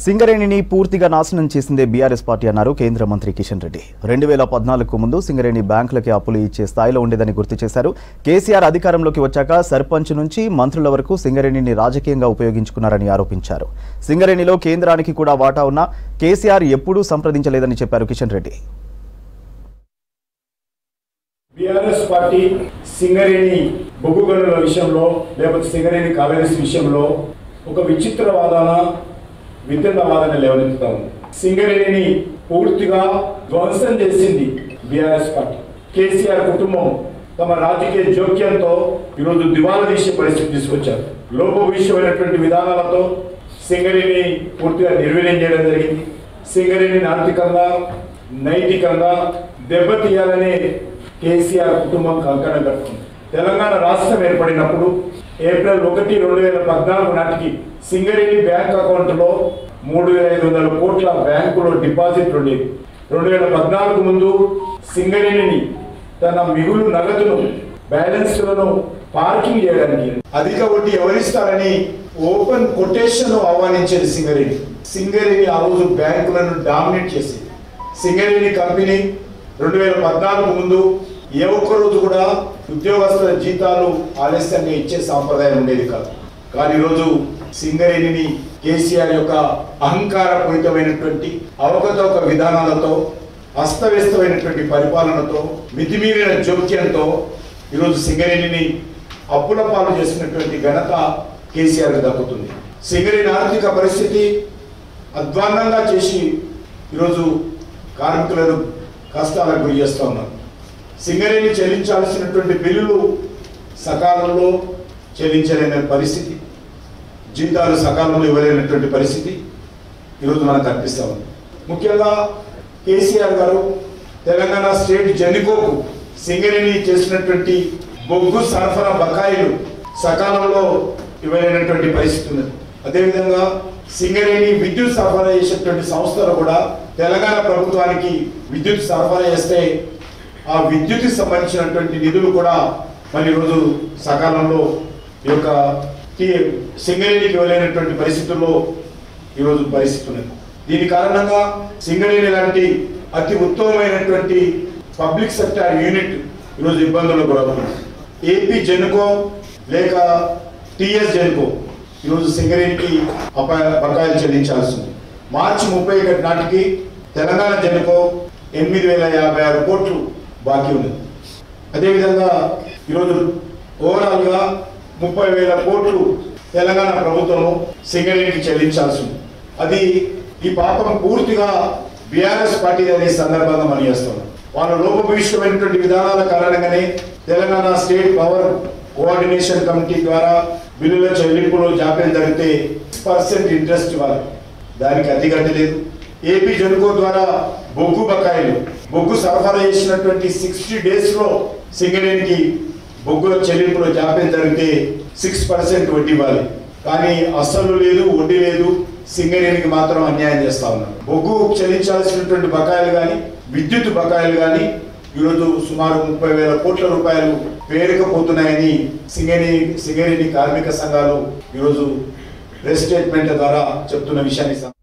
సింగరేణిని పూర్తిగా నాశనం చేసిందే బీఆర్ఎస్ పార్టీ అన్నారు కేంద్ర మంత్రి కిషన్ రెడ్డి. 2014కు ముందు సింగరేణి బ్యాంకులకి అప్పులు ఇచ్చే స్థాయిలో ఉండేదని గుర్తు చేశారు. కేసీఆర్ అధికారంలోకి వచ్చాక సర్పంచ్ నుంచి మంత్రుల వరకు సింగరేణిని రాజకీయంగా ఉపయోగించుకున్నారని ఆరోపించారు. సింగరేణిలో కేంద్రానికి కూడా వాటా ఉన్నా కేసీఆర్ ఎప్పుడూ సంప్రదించలేదని చెప్పారు కిషన్ రెడ్డి. బీఆర్ఎస్ పార్టీ సింగరేణి బొగ్గు గనుల విషయంలో లేకపోతే సింగరేణి కావేరీస్ విషయంలో ఒక విచిత్రవాదన వితండవాదన లేవనెత్తుతా ఉంది. సింగరేణిని పూర్తిగా ధ్వంసం చేసింది బీఆర్ఎస్ పార్టీ. కేసీఆర్ కుటుంబం తమ రాజకీయ జోక్యంతో ఈరోజు దివాలా తీసే పరిస్థితి తీసుకొచ్చారు. లోపభూయిష్టమైనటువంటి విధానాలతో సింగరేణిని పూర్తిగా నిర్వీర్యం చేయడం జరిగింది. సింగరేణిని ఆర్థికంగా నైతికంగా దెబ్బతీయాలనే కేసీఆర్ కుటుంబం కంకణం కట్టుకుంది. తెలంగాణ రాష్ట్రం ఏర్పడినప్పుడు ఏప్రిల్ 1, 2014 నాటికి సింగరేణి బ్యాంక్ అకౌంట్లో 3,500 కోట్ల బ్యాంకులో డిపాజిట్ ఉండేది. 2014 ముందు సింగరేణిని తన మిగులు నగదును బ్యాలెన్స్లను పార్కింగ్ చేయడానికి అధిక వడ్డీ ఎవరిస్తారని ఓపెన్ కొటేషన్ ఆహ్వానించేది సింగరేణి. సింగరేణి ఆ రోజు బ్యాంకులను డామినేట్ చేసింది. సింగరేణి కంపెనీ 2014 ముందు ఏ ఒక్క రోజు కూడా ఉద్యోగస్తుల జీతాలు ఆలస్యంగా ఇచ్చే సాంప్రదాయం ఉండేది కాదు. కానీ ఈరోజు సింగరేణిని కేసీఆర్ యొక్క అహంకారపూరితమైనటువంటి అవకతవక విధానాలతో అస్తవ్యస్తమైనటువంటి పరిపాలనతో మితిమీరిన జోక్యంతో ఈరోజు సింగరేణిని అప్పుల పాలు చేసినటువంటి ఘనత కేసీఆర్ దక్కుతుంది. సింగరేణి ఆర్థిక పరిస్థితి అధ్వాన్నంగా చేసి ఈరోజు కార్మికులను కష్టాలకు గురి చేస్తూ ఉన్నారు. సింగరేణి చెల్లించాల్సినటువంటి బిల్లులు సకాలంలో చెల్లించలేని పరిస్థితి, జీతాలు సకాలంలో ఇవ్వలేనటువంటి పరిస్థితి ఈరోజు మనకు కనిపిస్తూ ఉంది. ముఖ్యంగా కేసీఆర్ గారు తెలంగాణ స్టేట్ జెన్కోకు సింగరేణి చేసినటువంటి బొగ్గు సరఫరా బకాయిలు సకాలంలో ఇవ్వలేనటువంటి పరిస్థితి ఉన్నది. అదేవిధంగా సింగరేణి విద్యుత్ సరఫరా చేసేటువంటి సంస్థలు కూడా తెలంగాణ ప్రభుత్వానికి విద్యుత్ సరఫరా చేస్తే ఆ విద్యుత్కి సంబంధించినటువంటి నిధులు కూడా మరి ఈరోజు సకాలంలో ఈ యొక్క సింగరేణికి ఇవ్వలేనటువంటి పరిస్థితుల్లో ఈరోజు పరిస్థితి ఉన్నది. దీని కారణంగా సింగరేణి లాంటి అతి ఉత్తమమైనటువంటి పబ్లిక్ సెక్టర్ యూనిట్ ఈరోజు ఇబ్బందులకు గురవుతుంది. ఏపీ జెన్కో లేక టీఎస్ జెన్కో ఈరోజు సింగరేణికి బకాయిలు చెల్లించాల్సి ఉంది. మార్చి 31 నాటికి తెలంగాణ జెన్కో 8,056 కోట్లు బాకీ ఉంది. అదేవిధంగా ఈరోజు ఓవరాల్గా 30,000 కోట్లు తెలంగాణ ప్రభుత్వం సింగరేణికి చెల్లించాల్సి ఉంది. అది ఈ పాపం పూర్తిగా బీఆర్ఎస్ పార్టీ అనే సందర్భంగా మనం చేస్తున్నాం. వాళ్ళ లోపభూయిష్టమైనటువంటి విధానాల కారణంగానే Telangana state power coordination committee ద్వారా బిల్లుల చెల్లింపులో జాప్యం జరిగితే 6% ఇంట్రెస్ట్ ఇవ్వాలి, దానికి అతిగతి లేదు. ఏపీ జెన్కో ద్వారా బొగ్గు బకాయిలు బొగ్గు సరఫరా చేసినటువంటి 60 డేస్లో సింగరేణికి బొగ్గుల చెల్లింపులో జాప్యం జరిగితే 6% వడ్డీ ఇవ్వాలి, కానీ అస్సలు లేదు, వడ్డీ లేదు. సింగరేణికి మాత్రం అన్యాయం చేస్తా ఉన్నారు. బొగ్గు చెల్లించాల్సినటువంటి బకాయిలు కానీ విద్యుత్ బకాయిలు కానీ ఈరోజు సుమారు 30,000 కోట్ల రూపాయలు పేరుకపోతున్నాయని సింగరేణి కార్మిక సంఘాలు ఈరోజు ప్రెస్ స్టేట్మెంట్ ద్వారా చెప్తున్న విషయాన్ని